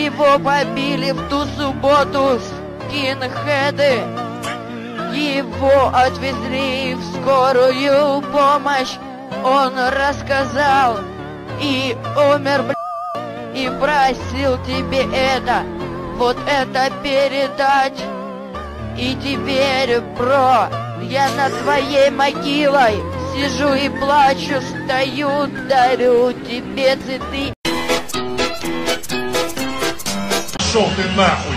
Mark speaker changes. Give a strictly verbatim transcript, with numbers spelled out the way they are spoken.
Speaker 1: Его побили в ту субботу скинхеды. Его отвезли в скорую помощь. Он рассказал и умер, бля, и просил тебе это, вот это передать. И теперь, бро, я над твоей могилой сижу и плачу, стою, дарю тебе цветы.
Speaker 2: Шел ты нахуй!